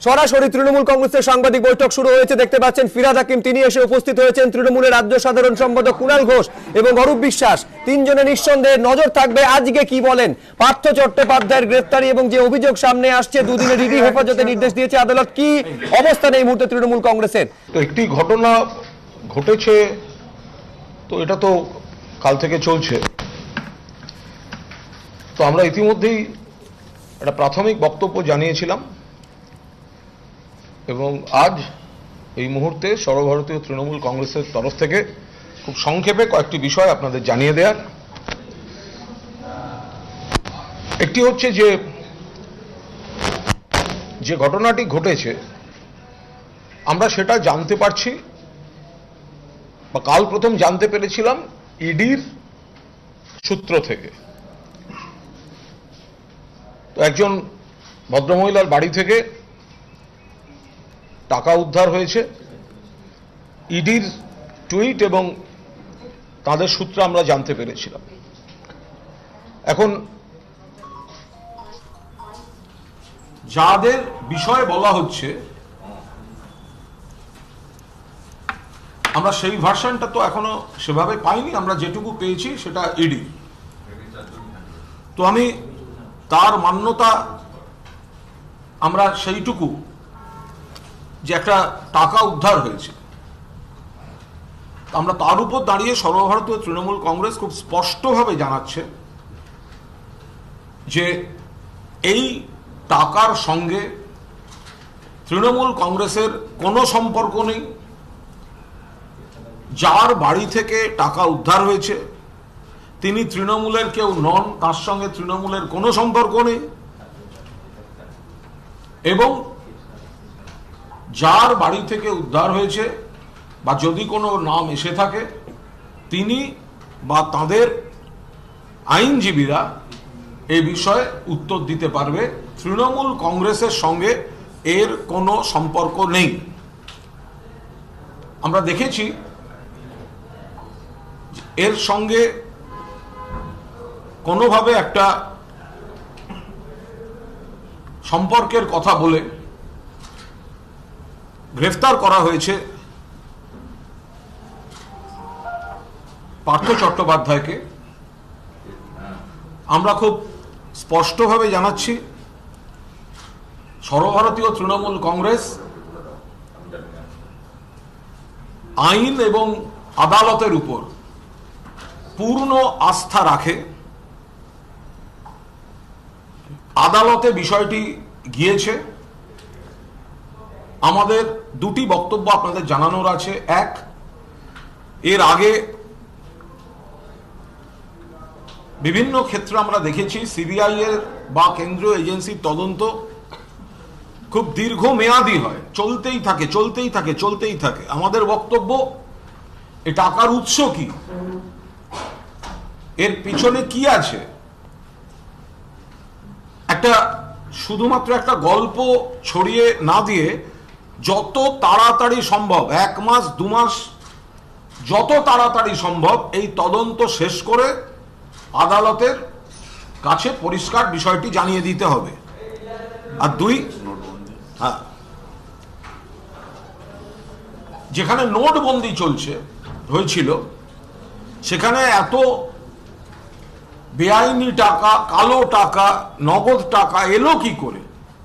সরাসরি তৃণমূল কংগ্রেসের সাংবাদিক বৈঠক শুরু হয়েছে। দেখতে পাচ্ছেন ফিরাদ হাকিম, তিনি এসে উপস্থিত হয়েছেন। তৃণমূলের রাজ্য সাধারণ সম্পাদক কুণাল ঘোষ এবং অরূপ বিশ্বাস, তিনজনের নিঃসন্দেহে নজর থাকবে আজকে কি বলেন। পার্থ চট্টোপাধ্যায়ের গ্রেফতারি এবং যে অভিযোগ সামনে আসছে, দুদিনের ইডি হেফাজতে নির্দেশ দিয়েছে আদালত। কি অবস্থান এই মুহূর্তে তৃণমূল কংগ্রেসের? একটি ঘটনা ঘটেছে, তো এটা তো কাল থেকে চলছে। তো আমরা ইতিমধ্যেই একটা প্রাথমিক বক্তব্য জানিয়েছিলাম এবং আজ এই মুহূর্তে সর্বভারতীয় তৃণমূল কংগ্রেসের তরফ থেকে খুব সংক্ষেপে কয়েকটি বিষয় আপনাদের জানিয়ে দেওয়ার। একটি হচ্ছে যে ঘটনাটি ঘটেছে আমরা সেটা জানতে পারছি বা কাল প্রথম জানতে পেরেছিলাম ইডির সূত্র থেকে। তো একজন ভদ্রমহিলার বাড়ি থেকে টাকা উদ্ধার হয়েছে। ইডির টুইট এবং তাদের সূত্রে আমরা জানতে পেরেছিলাম। এখন যাদের বিষয়ে বলা হচ্ছে আমরা সেই ভার্সনটা তো এখনো সেভাবে পাইনি, আমরা যেটুকু পেয়েছি সেটা ইডি। তো আমি তার মান্যতা, আমরা সেইটুকু যে একটা টাকা উদ্ধার হয়েছে, আমরা তার উপর দাঁড়িয়ে সর্বভারতীয় তৃণমূল কংগ্রেস খুব স্পষ্টভাবে জানাচ্ছে যে এই টাকার সঙ্গে তৃণমূল কংগ্রেসের কোনো সম্পর্ক নেই। যার বাড়ি থেকে টাকা উদ্ধার হয়েছে তিনি তৃণমূলের কেউ নন, তার সঙ্গে তৃণমূলের কোনো সম্পর্ক নেই। এবং যার বাড়ি থেকে উদ্ধার হয়েছে বা যদি কোনো নাম এসে থাকে, তিনি বা তাদের আইনজীবীরা এই বিষয়ে উত্তর দিতে পারবে। তৃণমূল কংগ্রেসের সঙ্গে এর কোনো সম্পর্ক নেই। আমরা দেখেছি এর সঙ্গে কোনোভাবে একটা সম্পর্কের কথা বলে গ্রেফতার করা হয়েছে পার্থ চট্টোপাধ্যায়কে। আমরা খুব স্পষ্টভাবে জানাচ্ছি সর্বভারতীয় তৃণমূল কংগ্রেস আইন এবং আদালতের উপর পূর্ণ আস্থা রাখে। আদালতে বিষয়টি গিয়েছে। আমাদের দুটি বক্তব্য আপনাদের জানানোর আছে। এক, এর আগে বিভিন্ন ক্ষেত্রে আমরা দেখেছি সিবিআই এর বা কেন্দ্রীয় এজেন্সির তদন্ত খুব দীর্ঘমেয়াদী হয়, চলতেই থাকে। আমাদের বক্তব্য, এ টাকার উৎস কি, এর পিছনে কি আছে, একটা শুধুমাত্র একটা গল্প ছড়িয়ে না দিয়ে যত তাড়াতাড়ি সম্ভব, 1 মাস 2 মাস যত তাড়াতাড়ি সম্ভব এই তদন্ত শেষ করে আদালতের কাছে পরিষ্কার বিষয়টি জানিয়ে দিতে হবে। আর 2, যেখানে নোটবন্দি হয়েছিল সেখানে এত বেআইনি টাকা, কালো টাকা, নগদ টাকা এলো কি করে,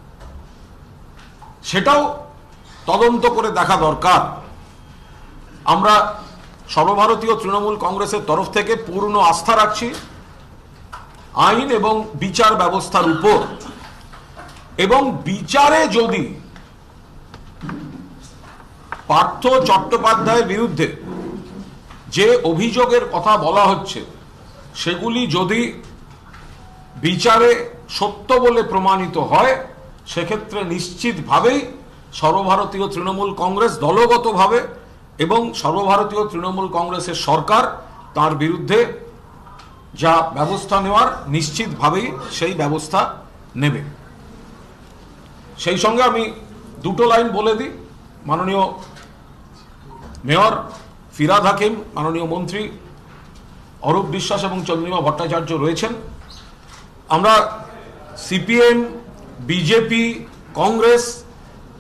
সেটাও তদন্ত করে দেখা দরকার। আমরা সর্বভারতীয় তৃণমূল কংগ্রেসের তরফ থেকে পূর্ণ আস্থা রাখছি আইন এবং বিচার ব্যবস্থার উপর। এবং বিচারে যদি পার্থ চট্টোপাধ্যায়ের বিরুদ্ধে যে অভিযোগের কথা বলা হচ্ছে সেগুলি যদি বিচারে সত্য বলে প্রমাণিত হয়, সেক্ষেত্রে নিশ্চিতভাবেই সর্বভারতীয় তৃণমূল কংগ্রেস দলগতভাবে এবং সর্বভারতীয় তৃণমূল কংগ্রেসের সরকার তার বিরুদ্ধে যা ব্যবস্থা নেওয়ার নিশ্চিতভাবেই সেই ব্যবস্থা নেবে। সেই সঙ্গে আমি দুটো লাইন বলে দিই। মাননীয় মেয়র ফিরাদ হাকিম, মাননীয় মন্ত্রী অরূপ বিশ্বাস এবং চন্দ্রিমা ভট্টাচার্য রয়েছেন। আমরা সিপিএম, বিজেপি, কংগ্রেস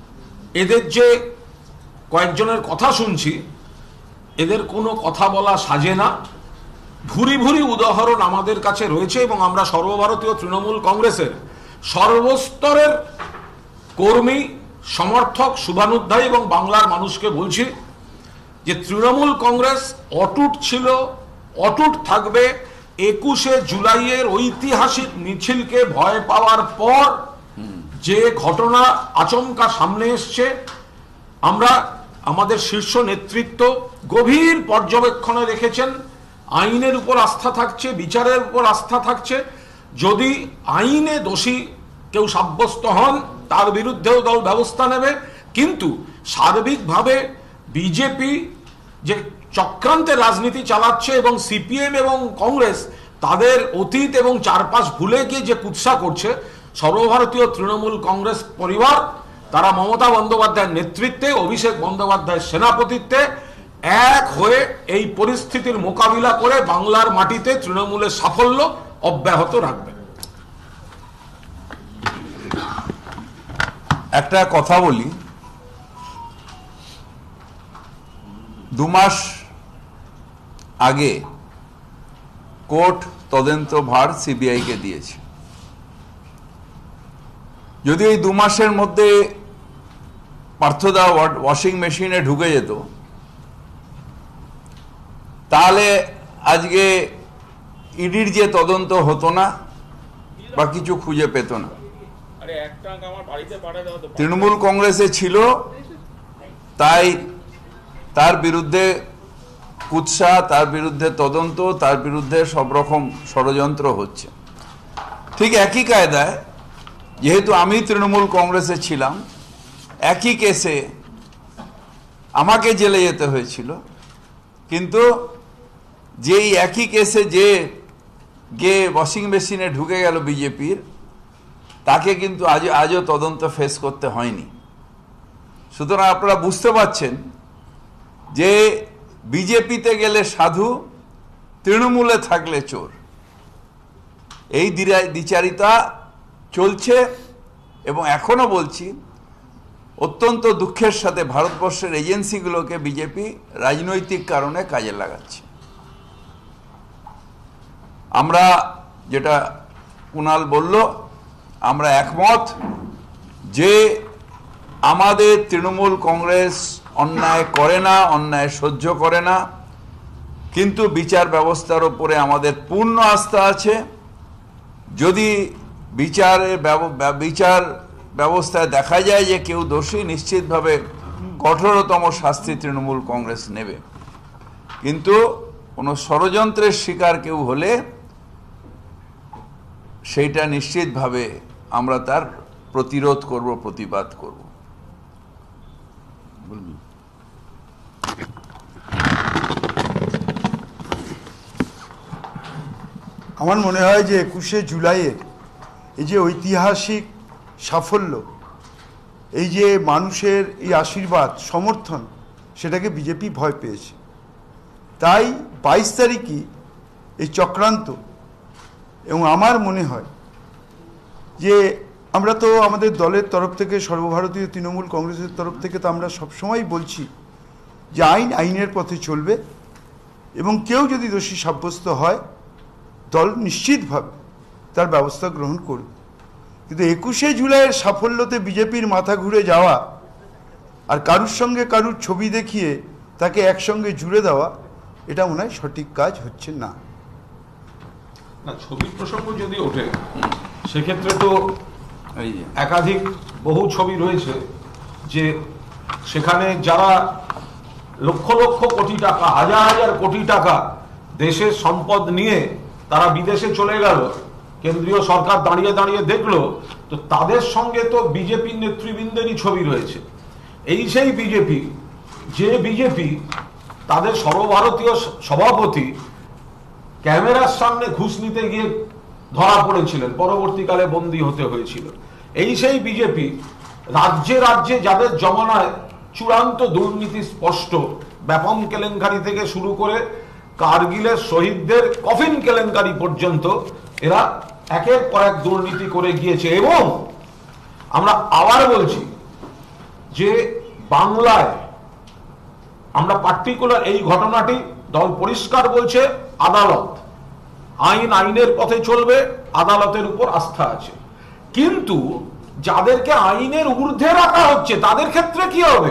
এদের যে কয়েকজনের কথা শুনছি, এদের কোনো কথা বলা সাজে না। ভুরি ভুরি উদাহরণ আমাদের কাছে রয়েছে এবং আমরা সর্বভারতীয় তৃণমূল কংগ্রেসের সর্বস্তরের কর্মী, সমর্থক, শুভানুধ্যায়ী এবং বাংলার মানুষকে বলছি যে তৃণমূল কংগ্রেস অটুট ছিল, অটুট থাকবে। 21শে জুলাইয়ের ঐতিহাসিক মিছিলকে ভয় পাওয়ার পর যে ঘটনা আচমকা সামনে এসছে, আমরা আমাদের শীর্ষ নেতৃত্ব গভীর পর্যবেক্ষণে রেখেছেন। আইনের উপর আস্থা থাকছে, বিচারের উপর আস্থা থাকছে। যদি আইনে দোষী কেউ সাব্যস্ত হন তার বিরুদ্ধেও দল ব্যবস্থা নেবে। কিন্তু সার্বিকভাবে বিজেপি যে চক্রান্তের রাজনীতি চালাচ্ছে এবং সিপিএম এবং কংগ্রেস তাদের অতীত এবং চারপাশ ভুলে গিয়ে যে কুৎসা করছে, সর্বভারতীয় তৃণমূল কংগ্রেস পরিবার তারা মমতা বন্দ্যোপাধ্যায়ের নেতৃত্বে, অভিষেক বন্দ্যোপাধ্যায়ের সেনাপতিত্বে এক হয়ে এই পরিস্থিতির মোকাবিলা করে বাংলার মাটিতে তৃণমূলের সাফল্য অব্যাহত রাখবে। একটা কথা বলি, 2 মাস আগে কোর্ট তদন্ত ভার সিবিআইকে দিয়েছে। যদি এই 2 মাসের মধ্যে পার্থদা ওয়াশিং মেশিনে ঢুকে যেত, তাহলে আজকে ইডির যে তদন্ত হতো না বা কিছু খুঁজে পেত না। তৃণমূল কংগ্রেসে ছিল, তাই তার বিরুদ্ধে কুৎসা, তার বিরুদ্ধে তদন্ত, তার বিরুদ্ধে সব রকম ষড়যন্ত্র হচ্ছে। ঠিক একই কায়দায় যেহেতু আমি তৃণমূল কংগ্রেসে ছিলাম, একই কেসে আমাকে জেলে যেতে হয়েছিল, কিন্তু যেই একই কেসে যে গিয়ে ওয়াশিং মেশিনে ঢুকে গেল বিজেপির, তাকে কিন্তু আজও তদন্ত ফেস করতে হয়নি। সুতরাং আপনারা বুঝতে পারছেন যে বিজেপিতে গেলে সাধু, তৃণমূলে থাকলে চোর। এই দ্বিচারিতা চলছে এবং এখনো বলছি, অত্যন্ত দুঃখের সাথে ভারতবর্ষের এজেন্সিগুলোকে বিজেপি রাজনৈতিক কারণে কাজে লাগাচ্ছে। আমরা যেটা কুণাল বলল, আমরা একমত যে আমাদের তৃণমূল কংগ্রেস অন্যায় করে না, অন্যায় সহ্য করে না, কিন্তু বিচার ব্যবস্থার উপরে আমাদের পূর্ণ আস্থা আছে। যদি বিচার ব্যবস্থায় দেখা যায় যে কেউ দোষী, নিশ্চিতভাবে কঠোরতম শাস্তি তৃণমূল কংগ্রেস নেবে। কিন্তু কোনো ষড়যন্ত্রের শিকার কেউ হলে সেইটা নিশ্চিতভাবে আমরা তার প্রতিরোধ করব, প্রতিবাদ করব। আমার মনে হয় যে 21শে জুলাইয়ের এই যে ঐতিহাসিক সাফল্য, এই যে মানুষের এই আশীর্বাদ, সমর্থন, সেটাকে বিজেপি ভয় পেয়েছে। তাই 22 তারিখই এই চক্রান্ত। এবং আমার মনে হয় যে আমরা তো আমাদের দলের তরফ থেকে, সর্বভারতীয় তৃণমূল কংগ্রেসের তরফ থেকে তো আমরা সবসময় বলছি যে আইন আইনের পথে চলবে এবং কেউ যদি দোষী সাব্যস্ত হয় দল নিশ্চিতভাবে তার ব্যবস্থা গ্রহণ করবে। কিন্তু 21শে জুলাইয়ের সাফল্যতে বিজেপির মাথা ঘুরে যাওয়া আর কারুর সঙ্গে কারুর ছবি দেখিয়ে তাকে একসঙ্গে জুড়ে দেওয়া, এটা মনে হয় সঠিক কাজ হচ্ছে না। ছবির প্রসঙ্গ যদি ওঠে, সেক্ষেত্রে তো একাধিক বহু ছবি রয়েছে যে সেখানে যারা লক্ষ লক্ষ কোটি টাকা, হাজার হাজার কোটি টাকা দেশের সম্পদ নিয়ে তারা বিদেশে চলে গেল, কেন্দ্রীয় সরকার দাঁড়িয়ে দাঁড়িয়ে দেখলো, তো তাদের সঙ্গে তো বিজেপির নেতৃবৃন্দেরই ছবি রয়েছে। এই সেই বিজেপি, যে বিজেপি তাদের সর্বভারতীয় সভাপতি ক্যামেরার সামনে ঘুষ নিতে গিয়ে ধরা পড়েছিলেন, পরবর্তীকালে বন্দী হতে হয়েছিল। এই সেই বিজেপি রাজ্যে রাজ্যে যাদের জমানায় চূড়ান্ত দুর্নীতি স্পষ্ট, ব্যাপম কেলেঙ্কারি থেকে শুরু করে কারগিলের শহীদদের কফিন কেলেঙ্কারি পর্যন্ত এরা একের পর এক দুর্নীতি করে গিয়েছে। এবং আমরা আবার বলছি, যে বাংলায় আমরা পার্টিকুলার এই ঘটনাটি দল পরিষ্কার বলছে, আদালত আইন আইনের পথে চলবে, আদালতের উপর আস্থা আছে। কিন্তু যাদেরকে আইনের ঊর্ধ্বে রাখা হচ্ছে তাদের ক্ষেত্রে কি হবে?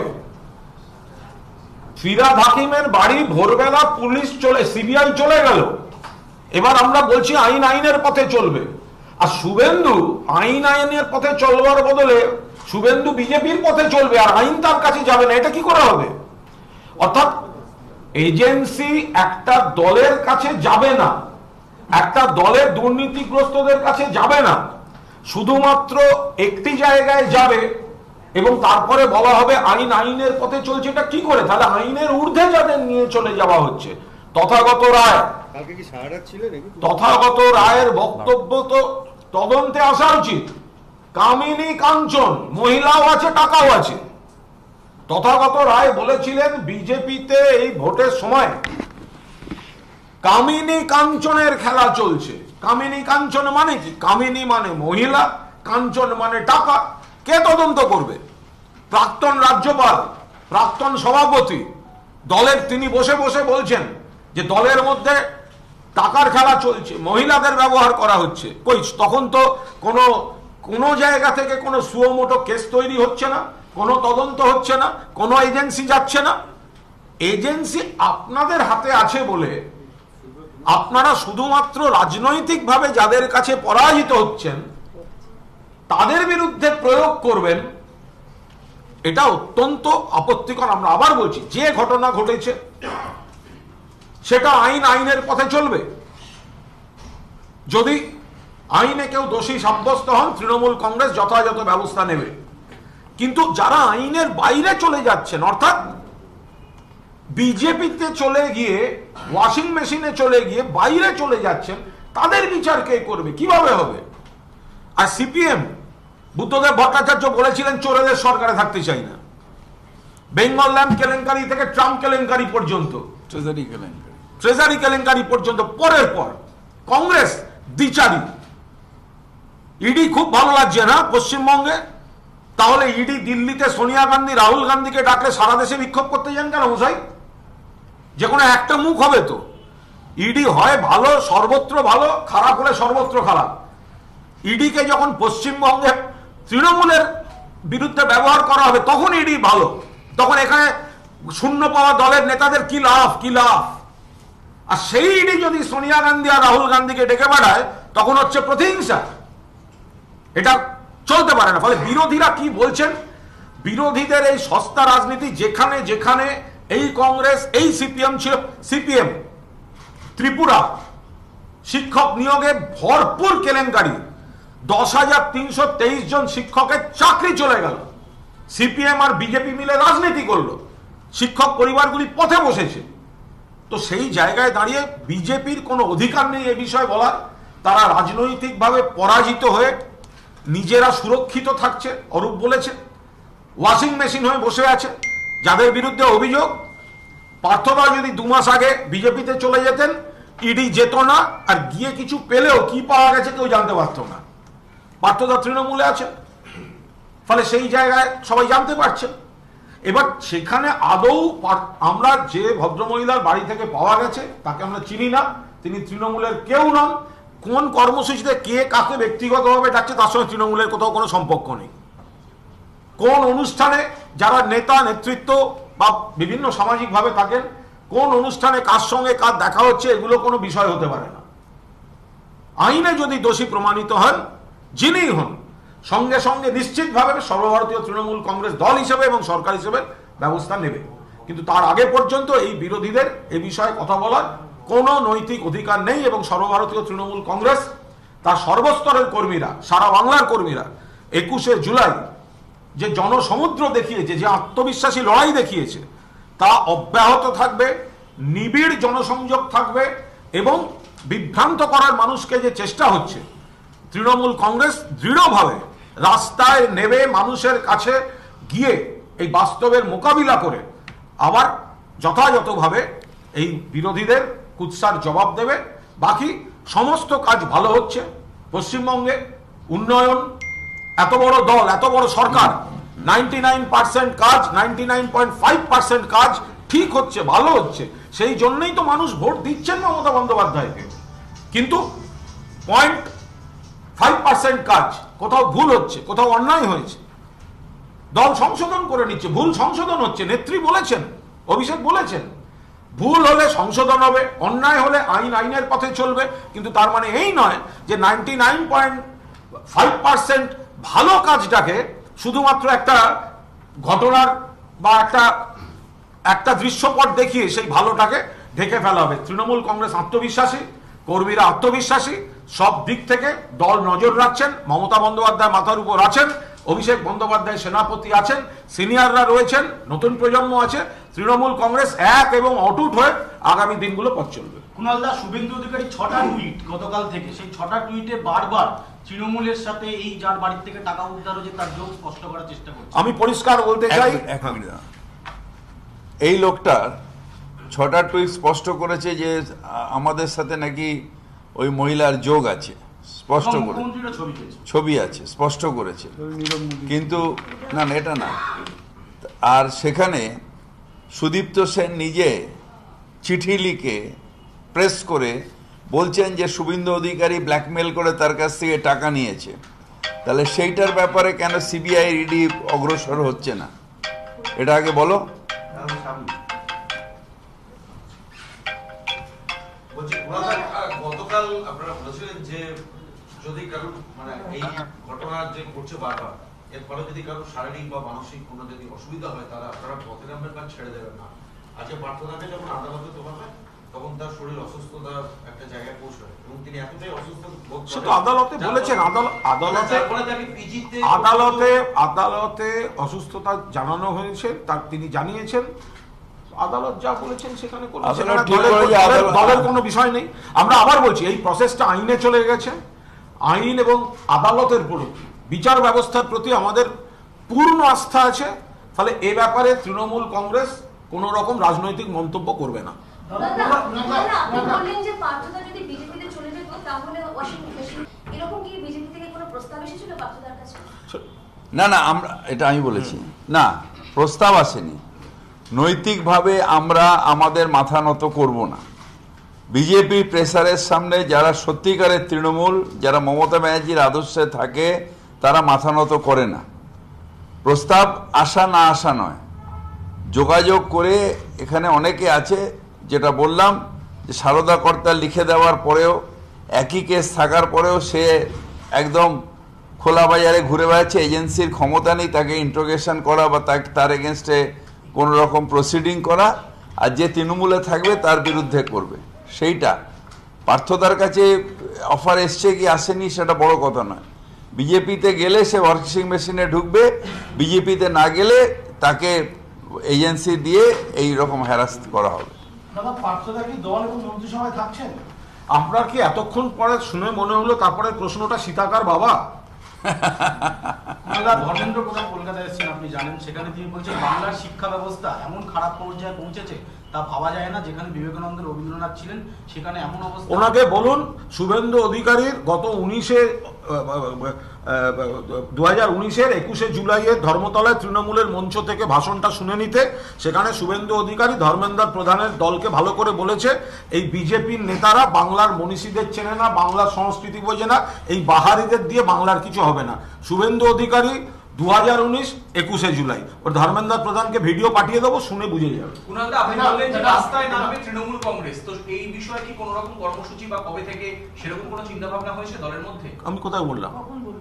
ফিরহাদ হাকিমের বাড়ি ভোরবেলা পুলিশ সিবিআই চলে গেল, এবার আমরা বলছি আইন আইনের পথে চলবে। আর শুভেন্দু আইন আইনের পথে চলবার বদলে শুভেন্দু বিজেপির পথে চলবে, আর আইন তার কাছে যাবে না। এটা কি করে হবে? অর্থাৎ এজেন্সি একটা দলের কাছে যাবে না, একটা দলের দুর্নীতিগ্রস্তদের কাছে যাবে না, শুধুমাত্র একটি জায়গায় যাবে এবং তারপরে বলা হবে আইন আইনের পথে চলছে। এটা কি করে? তাহলে আইনের ঊর্ধ্বে যাদের নিয়ে চলে যাওয়া হচ্ছে। তথাগত রায়, তথাগত রায়ের বক্তব্য তো তদন্তে আসা উচিত। কামিনী কাঞ্চন, মহিলাও আছে, টাকাও আছে। তথাগত রায় বলেছিলেন বিজেপিতে এই ভোটের সময় কামিনী কাঞ্চনের খেলা চলছে। কামিনী কাঞ্চন মানে কি? কামিনী মানে মহিলা, কাঞ্চন মানে টাকা। কে তদন্ত করবে? প্রাক্তন রাজ্যপাল, প্রাক্তন সভাপতি দলের, তিনি বসে বসে বলছেন যে দলের মধ্যে টাকার খেলা চলছে, মহিলাদের ব্যবহার করা হচ্ছে। কই, তখন তো কোনো জায়গা থেকে কোনো সুমোটো কেস তৈরি হচ্ছে না, কোনো তদন্ত হচ্ছে না, কোনো এজেন্সি যাচ্ছে না। এজেন্সি আপনাদের হাতে আছে বলে আপনারা শুধুমাত্র রাজনৈতিকভাবে যাদের কাছে পরাজিত হচ্ছেন তাদের বিরুদ্ধে প্রয়োগ করবেন, এটা অত্যন্ত আপত্তিকর। আমরা আবার বলছি, যে ঘটনা ঘটেছে সেটা আইন আইনের পথে চলবে। যদি আইনে কেউ দোষী সাব্যস্ত হন, তৃণমূল কংগ্রেস যথাযথ ব্যবস্থা নেবে। কিন্তু যারা আইনের বাইরে চলে যাচ্ছেন, অর্থাৎ বিজেপিতে চলে গিয়ে, ওয়াশিং মেশিনে চলে গিয়ে বাইরে চলে যাচ্ছেন, তাদের বিচার কে করবে? কিভাবে হবে? আর সিপিএম, বুদ্ধদেব ভট্টাচার্য বলেছিলেন চোরেদের সরকারে থাকতে চাই না। বেঙ্গল ল্যাম্প কেলেঙ্কারি থেকে ট্রাম্প কেলেঙ্কারি পর্যন্ত, ট্রেজারি কেলেঙ্কারি পর্যন্ত পরের পর কংগ্রেস দ্বিচারী। ইডি খুব ভালো লাগছে না পশ্চিমবঙ্গে? তাহলে ইডি দিল্লিতে সোনিয়া গান্ধী, রাহুল গান্ধীকে ডাকলে সারা দেশে বিক্ষোভ করতে যান কেন মশাই? যে কোনো একটা মুখ হবে তো। ইডি হয় ভালো, সর্বত্র ভালো, খারাপ হলে সর্বত্র খারাপ। ইডিকে যখন পশ্চিমবঙ্গে তৃণমূলের বিরুদ্ধে ব্যবহার করা হবে তখন ইডি ভালো, তখন এখানে শূন্য পাওয়া দলের নেতাদের কি লাভ, কি লাভ? আর সেই ইডি যদি সোনিয়া গান্ধী আর রাহুল গান্ধীকে ডেকে পাঠায় তখন হচ্ছে প্রতিহিংসা। এটা চলতে পারে না। ফলে বিরোধীরা কি বলছেন? বিরোধীদের এই সস্তা রাজনীতি, যেখানে যেখানে এই কংগ্রেস, এই সিপিএম ছিল, সিপিএম ত্রিপুরা শিক্ষক নিয়োগে ভরপুর কেলেঙ্কারি, 10,323 জন শিক্ষকের চাকরি চলে গেল। সিপিএম আর বিজেপি মিলে রাজনীতি করলো, শিক্ষক পরিবারগুলি পথে বসেছে। তো সেই জায়গায় দাঁড়িয়ে বিজেপির কোনো অধিকার নেই এ বিষয়ে বলার। তারা রাজনৈতিকভাবে পরাজিত হয়ে নিজেরা সুরক্ষিত থাকছে। অরূপ বলেছে ওয়াশিং মেশিন হয়ে বসে আছে। যাদের বিরুদ্ধে অভিযোগ, পার্থদা যদি 2 মাস আগে বিজেপিতে চলে যেতেন, ইডি যেত না, আর গিয়ে কিছু পেলেও কি পাওয়া গেছে কেউ জানতে পারত না। পার্থদা তৃণমূলে আছে, ফলে সেই জায়গায় সবাই জানতে পারছেন। এবার সেখানে আদৌ আমরা যে ভদ্রমহিলার বাড়ি থেকে পাওয়া গেছে তাকে আমরা চিনি না, তিনি তৃণমূলের কেউ নন। কোন কর্মসূচিতে কে কাকে ব্যক্তিগতভাবে ডাকছে তার সঙ্গে তৃণমূলের কোথাও কোনো সম্পর্ক নেই। কোন অনুষ্ঠানে যারা নেতা নেতৃত্ব বা বিভিন্ন সামাজিকভাবে থাকেন, কোন অনুষ্ঠানে কার সঙ্গে কার দেখা হচ্ছে, এগুলো কোনো বিষয় হতে পারে না। আইনে যদি দোষী প্রমাণিত হন, যিনিই হন, সঙ্গে সঙ্গে নিশ্চিতভাবে সর্বভারতীয় তৃণমূল কংগ্রেস দল হিসেবে এবং সরকার হিসেবে ব্যবস্থা নেবে। কিন্তু তার আগে পর্যন্ত এই বিরোধীদের এ বিষয়ে কথা বলার কোনো নৈতিক অধিকার নেই। এবং সর্বভারতীয় তৃণমূল কংগ্রেস তার সর্বস্তরের কর্মীরা, সারা বাংলার কর্মীরা 21শে জুলাই যে জনসমুদ্র দেখিয়েছে, যে আত্মবিশ্বাসী লড়াই দেখিয়েছে, তা অব্যাহত থাকবে। নিবিড় জনসংযোগ থাকবে এবং বিভ্রান্ত করার মানুষকে যে চেষ্টা হচ্ছে, তৃণমূল কংগ্রেস দৃঢ়ভাবে রাস্তায় নেবে, মানুষের কাছে গিয়ে এই বাস্তবের মোকাবিলা করে আবার যথাযথভাবে এই বিরোধীদের কুৎসার জবাব দেবে। বাকি সমস্ত কাজ ভালো হচ্ছে পশ্চিমবঙ্গে। উন্নয়ন, এত বড় দল, এত বড় সরকার, 99% কাজ, 99.5% কাজ ঠিক হচ্ছে, ভালো হচ্ছে, সেই জন্যই তো মানুষ ভোট দিচ্ছেন মমতা বন্দ্যোপাধ্যায়কে। কিন্তু 0.5% কাজ কোথাও ভুল হচ্ছে, কোথাও অন্যায় হয়েছে, দল সংশোধন করে নিচ্ছে, ভুল সংশোধন হচ্ছে। নেত্রী বলেছেন, অভিষেক বলেছেন, ভুল হলে সংশোধন হবে, অন্যায় হলে আইনের পথে চলবে। কিন্তু তার মানে এই নয় যে 99.5% ভালো কাজটাকে শুধুমাত্র একটা ঘটনার বা একটা দৃশ্যপট দেখিয়ে সেই ভালোটাকে ঢেকে ফেলা হবে। তৃণমূল কংগ্রেস আত্মবিশ্বাসী, কর্মীরা আত্মবিশ্বাসী, সব দিক থেকে দল নজর রাখছেন, মমতা বন্দ্যোপাধ্যায় মাথার উপর আছেন, অভিষেক বন্দ্যোপাধ্যায় সেনাপতি আছেন, সিনিয়ররা রয়েছেন, নতুন প্রজন্ম আছে। তৃণমূল কংগ্রেস এক এবং অটুট হয়ে আগামী দিনগুলো পথ চলবে। কুণালদা, শুভেন্দু অধিকারী 6টা টুইট গতকাল থেকে, সেই 6টা টুইটে বারবার তৃণমূলের সাথে এই যার বাড়ির থেকে টাকা উদ্ধার হয়েছে তার যোগ স্পষ্ট করার চেষ্টা করছে। আমি পরিষ্কার বলতে চাই, এই লোকটার 6টা টুইট স্পষ্ট করেছে যে আমাদের সাথে নাকি ওই মহিলার যোগ আছে, স্পষ্ট করে ছবি আছে, স্পষ্ট করেছে। কিন্তু না, এটা না। আর সেখানে সুদীপ্ত সেন নিজে চিঠি লিখে প্রেস করে বলছেন যে শুভেন্দু অধিকারী ব্ল্যাকমেল করে তার কাছ থেকে টাকা নিয়েছে। তাহলে সেইটার ব্যাপারে কেন সিবিআই ইডি অগ্রসর হচ্ছে না, এটা আগে বলো। গতকাল আপনারা বলেছিলেন যে যদি কারো মানে এই ঘটনা যে ঘটছে বারবার, এর ফলে যদি কারো শারীরিক বা মানসিক কোনো যদি অসুবিধা হয় তারা আপনারা পথে নামবেন বা ছেড়ে দেবেন না। আজকে পার্থনাকে যখন আদালতে তোলা হয় তখন তার শরীর অসুস্থতার একটা জায়গায় পৌঁছায় এবং তিনি এতটাই অসুস্থ বোধ করেন, সেটা আদালতে বলেছেন, আদালতে অসুস্থতা জানানো হয়েছে, তার তিনি জানিয়েছেন, আদালত যা বলেছেন সেখানে দলের কোনো বিষয় নেই। আমরা আবার বলছি, এই প্রসেসটা আইনে চলে গেছে, আইন এবং আদালতের প্রতি, বিচার ব্যবস্থার প্রতি আমাদের পূর্ণ আস্থা আছে। ফলে এ ব্যাপারে তৃণমূল কংগ্রেস কোন রকম রাজনৈতিক মন্তব্য করবে না। না না, আমরা এটা আমি বলেছি না, প্রস্তাব আসেনি। নৈতিকভাবে আমরা আমাদের মাথা নত করব না। বিজেপি প্রেসারের সামনে যারা সত্যিকারের তৃণমূল, যারা মমতা ব্যানার্জির আদর্শে থাকে, তারা মাথা নত করে না। প্রস্তাব আসা না আসা নয়, যোগাযোগ করে এখানে অনেকে আছে, যেটা বললাম যে সারদা কর্তা লিখে দেওয়ার পরেও, একই কেস থাকার পরেও সে একদম খোলা বাজারে ঘুরে বেড়াচ্ছে, এজেন্সির ক্ষমতা নেই তাকে ইন্ট্রোগেশন করা বা তার এগেনস্টে কোনো রকম প্রসিডিং করা, আর যে তৃণমূলে থাকবে তার বিরুদ্ধে করবে। সেইটা পার্থতার কাছে অফার এসছে কি আসেনি সেটা বড় কথা নয়। বিজেপিতে গেলে সে ওয়াশিং মেশিনে ঢুকবে, বিজেপিতে না গেলে তাকে এজেন্সি দিয়ে এই রকম হ্যারাস করা হবে। আপনার কি এতক্ষণ পরে শুনে মনে হলো তারপরে প্রশ্নটা সীতাকার বাবা? ধর্মেন্দ্র প্রধান কলকাতায় এসেছেন, আপনি জানেন, সেখানে তিনি বলছেন বাংলার শিক্ষা ব্যবস্থা এমন খারাপ পর্যায়ে পৌঁছেছে তা ভাবা যায় না। যেখানে বিবেকানন্দ রবীন্দ্রনাথ ছিলেন সেখানে এমন অবস্থা। ওনাকে বলুন শুভেন্দু অধিকারীর গত 2019-এর 21শে জুলাইয়ের ধর্মতলায় তৃণমূলের মঞ্চ থেকে ভাষণটা শুনে নিতে। সেখানে শুভেন্দু অধিকারী ধর্মেন্দ্র প্রধানের দলকে ভালো করে বলেছে, এই বিজেপির নেতারা বাংলার মনীষীদের চেনে না, বাংলার সংস্কৃতি বোঝে না, এই বাহারিদের দিয়ে বাংলার কিছু হবে না। শুভেন্দু অধিকারী 2019 21শে জুলাই, ওর ধর্মেন্দ্র প্রধানকে ভিডিও পাঠিয়ে দেবো, শুনে বুঝে যাবে। আপনি বললেন যে রাস্তায় নামবে তৃণমূল কংগ্রেস, তো এই বিষয়ে কি কোনো রকম কর্মসূচি বা কবে থেকে সেরকম কোনো চিন্তা ভাবনা হয়েছে দলের মধ্যে? আমি কোথায় বললাম?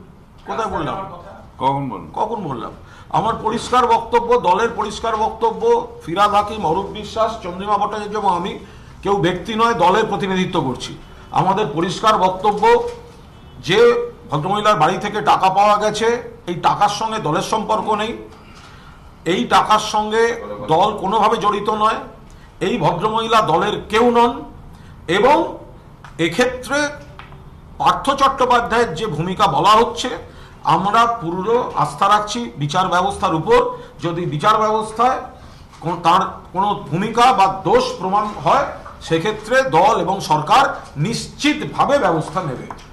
কখন বললাম? আমার পরিষ্কার বক্তব্য, দলের পরিষ্কার বক্তব্য, ফিরহাদ হাকিম, অরূপ বিশ্বাস, চন্দ্রিমা ভট্টাচার্য এবং আমি কেউ ব্যক্তি নয়, দলের প্রতিনিধিত্ব করছি। আমাদের পরিষ্কার বক্তব্য যে ভদ্রমহিলার বাড়ি থেকে টাকা পাওয়া গেছে, এই টাকার সঙ্গে দলের সম্পর্ক নেই, এই টাকার সঙ্গে দল কোনোভাবে জড়িত নয়, এই ভদ্রমহিলা দলের কেউ নন। এবং এক্ষেত্রে পার্থ চট্টোপাধ্যায়ের যে ভূমিকা বলা হচ্ছে, আমরা পুরো আস্থা রাখছি বিচার ব্যবস্থার উপর। যদি বিচার ব্যবস্থায় তার কোনো ভূমিকা বা দোষ প্রমাণ হয়, সেক্ষেত্রে দল এবং সরকার নিশ্চিতভাবে ব্যবস্থা নেবে।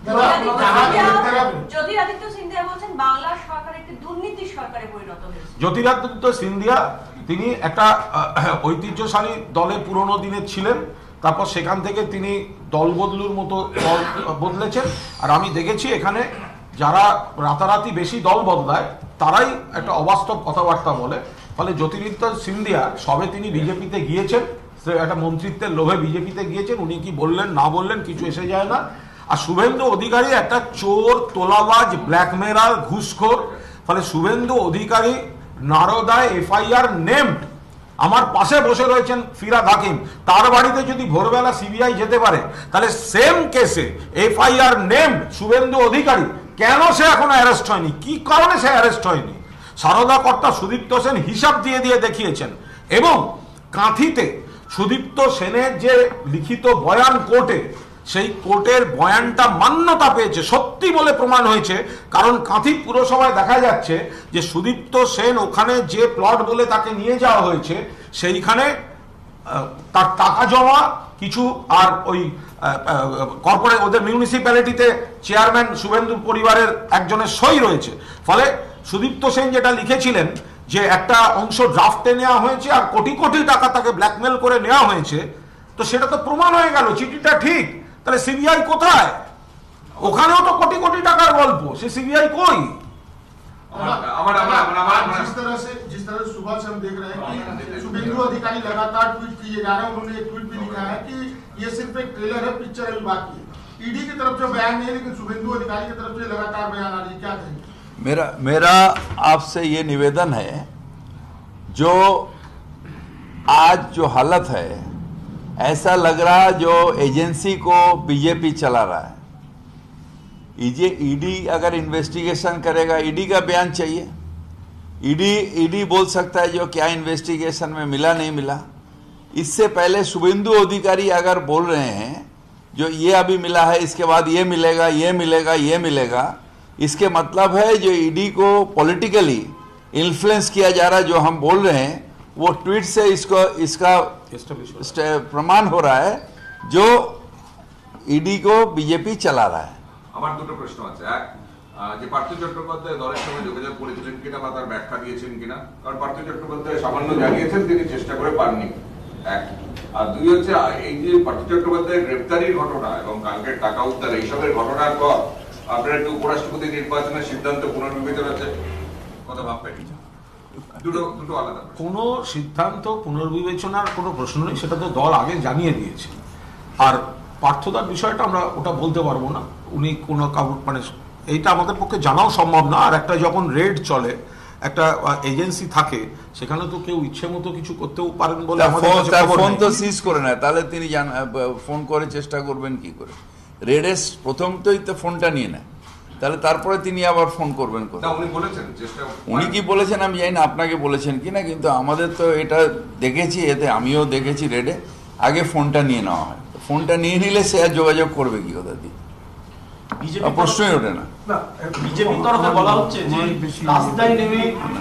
জ্যোতিরাদিত্য সিন্ধিয়া বলছেন বাংলার সরকার একটি দুর্নীতির সরকারে পরিণত হয়েছে। জ্যোতিরাদিত্য সিন্ধিয়া তিনি একটা ঐতিহ্যশালী দলে পুরনো দিনের ছিলেন, তারপর সেখান থেকে তিনি দল বদলুর মতো দল বদলেছেন। আর আমি দেখেছি এখানে যারা রাতারাতি বেশি দল বদলায় তারাই একটা অবাস্তব কথাবার্তা বলে। ফলে জ্যোতিরাদিত্য সিন্ধিয়া সবে তিনি বিজেপিতে গিয়েছেন, একটা মন্ত্রিত্বের লোভে বিজেপিতে গিয়েছেন, উনি কি বললেন না বললেন কিছু এসে যায় না। আর শুভেন্দু অধিকারী একটা চোর, তোলাবাজ, ব্ল্যাকমেলার, ঘুষখোর। ফলে শুভেন্দু অধিকারী নারদায় এফআইআর নেমড, আমার পাশে বসে রয়েছেন ফিরহাদ হাকিম, তার বাড়িতে যদি ভোরবেলা সিবিআই যেতে পারে তাহলে সেম কেসে এফআইআর নেমড শুভেন্দু অধিকারী কেন সে এখনো অ্যারেস্ট হয়নি, কি কারণে সে অ্যারেস্ট হয়নি? সারদা কর্তা সুদীপ্ত সেন হিসাব দিয়ে দিয়ে দেখিয়েছেন। এবং কাঁথিতে সুদীপ্ত সেনের যে লিখিত বয়ান কোর্টে, সেই কোর্টের বয়ানটা মান্যতা পেয়েছে, সত্যি বলে প্রমাণ হয়েছে। কারণ কাঁথি পুরসভায় দেখা যাচ্ছে যে সুদীপ্ত সেন ওখানে যে প্লট বলে তাকে নিয়ে যাওয়া হয়েছে সেইখানে তার টাকা জমা কিছু, আর ওই কর্পোরেট ওদের মিউনিসিপ্যালিটিতে চেয়ারম্যান শুভেন্দুর পরিবারের একজনের সই রয়েছে। ফলে সুদীপ্ত সেন যেটা লিখেছিলেন যে একটা অংশ ড্রাফটে নেওয়া হয়েছে আর কোটি কোটি টাকা তাকে ব্ল্যাকমেল করে নেওয়া হয়েছে, তো সেটা তো প্রমাণ হয়ে গেল, চিঠিটা ঠিক। তাহলে সিবিআই কোথায়? ওখানেও তো কোটি কোটি টাকার গল্প, সে সিবিআই কই? जिस तरह सुबह से हम देख रहे हैं कि शुभेंदु अधिकारी लगातार ट्वीट किए जा रहे हैं। उन्होंने एक ट्वीट भी लिखा है कि ये सिर्फ एक ट्रेलर है, पिक्चर अभी बाकी है। ईडी की तरफ से बयान नहीं है, लेकिन शुभेंदु अधिकारी की तरफ से लगातार बयान आ रही है, क्या कहेंगे? मेरा आपसे ये निवेदन है, जो आज जो हालत है ऐसा लग रहा है जो एजेंसी को बीजेपी चला रहा है। ईडी अगर इन्वेस्टिगेशन करेगा, ईडी का बयान चाहिए। ईडी बोल सकता है जो क्या इन्वेस्टिगेशन में मिला नहीं मिला। इससे पहले शुभेंदु अधिकारी अगर बोल रहे हैं जो ये अभी मिला है, इसके बाद ये मिलेगा, ये मिलेगा, ये मिलेगा, इसके मतलब है जो ईडी को पॉलिटिकली इन्फ्लुएंस किया जा रहा है। जो हम बोल रहे हैं वो ट्वीट से इसका प्रमाण हो रहा है जो ईडी को बीजेपी चला रहा है। আমার দুটো প্রশ্ন আছে। এক, যে পার্থ চট্টোপাধ্যায় দলের সঙ্গে যোগাযোগ করেছিলেন কিনা বা তার ব্যাখ্যা দিয়েছেন কিনা, কারণ পার্থ চট্টোপাধ্যায় সামান্য জানিয়েছেন তিনি চেষ্টা করে পাননি, এক। আর দুই হচ্ছে এই যে পার্থ চট্টোপাধ্যায়ের গ্রেপ্তারির ঘটনা এবং কালকের টাকা উদ্ধার এইসবের ঘটনার পর আপনার একটু উপরাষ্ট্রপতি নির্বাচনের সিদ্ধান্ত পুনর্বিবেচনা কথা ভাববেন? দুটো আলাদা। কোনো সিদ্ধান্ত পুনর্বিবেচনার কোনো প্রশ্ন নেই, সেটা তো দল আগে জানিয়ে দিয়েছে। আর পার্থদার বিষয়টা আমরা ওটা বলতে পারবো না, উনি কোনো মানে এইটা আমাদের পক্ষে জানাও সম্ভব না। আর একটা যখন রেড চলে, একটা এজেন্সি থাকে, সেখানে তো কেউ ইচ্ছে মতো কিছু করতেও পারেন বলে ফোন তো সিজ করে না, তাহলে তিনি ফোন করে চেষ্টা করবেন কি করে? রেডের প্রথম তো ফোনটা নিয়ে নেয়, তাহলে তারপরে তিনি আবার ফোন করবেন কোথায়? উনি কি বলেছেন আমি জানি না, আপনাকে বলেছেন কিনা, কিন্তু আমাদের তো এটা দেখেছি, এতে আমিও দেখেছি রেডে আগে ফোনটা নিয়ে নেওয়া হয়। ফোনটা নিয়ে নিলে সে আর যোগাযোগ করবে কি ওদের দিয়ে? প্রশ্নই ওঠে না। বিজেপির তরফে বলা হচ্ছে যে রাস্তায় নেমে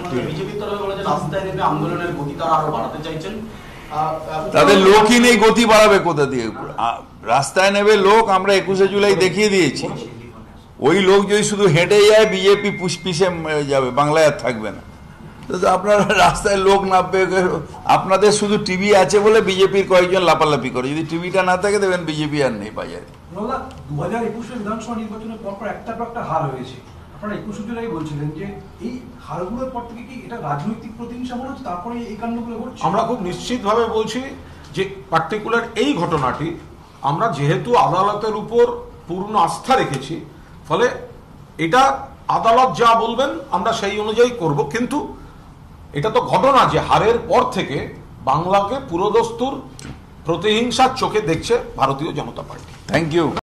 আন্দোলনের গতি তারা আরো বাড়াতে চাইছেন। তাদের লোকই নেই, গতি বাড়াবে কোথা দিয়ে? রাস্তায় নেবে লোক আমরা 21শে জুলাই দেখিয়ে দিয়েছি। ওই লোক যদি শুধু হেঁটে যায় বিজেপি পিছে যাবে, বাংলায় আর থাকবে না। আপনারা রাস্তায় লোক নামবে, আপনাদের শুধু টিভি আছে বলে বিজেপির কয়েকজন লাপালাপি করে, যদি টিভিটা না থাকে দেখবেন বিজেপি আর নেই বাজারে। 2021 বিধানসভা নির্বাচনের পর একটা হার হয়েছে, আপনারা 21 জুলাই বলছিলেন যে এই হারগুলোর পর থেকে কি এটা রাজনৈতিক প্রতিহিংসা মনে হচ্ছে, তারপরে এই কাণ্ডগুলো ঘটছে? আমরা খুব নিশ্চিতভাবে বলছি যে পার্টিকুলার এই ঘটনাটি আমরা যেহেতু আদালতের উপর পূর্ণ আস্থা রেখেছি, ফলে এটা আদালত যা বলবেন আমরা সেই অনুযায়ী করব। কিন্তু এটা তো ঘটনা যে হারের পর থেকে বাংলাকে পুরোদস্তুর প্রতিহিংসার চোখে দেখছে ভারতীয় জনতা পার্টি। Thank you.